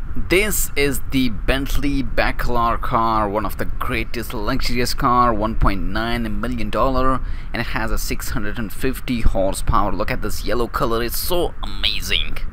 This is the Bentley Bacalar car, one of the greatest luxurious car, $1.9 million, and it has a 650 horsepower. Look at this yellow color, it's so amazing.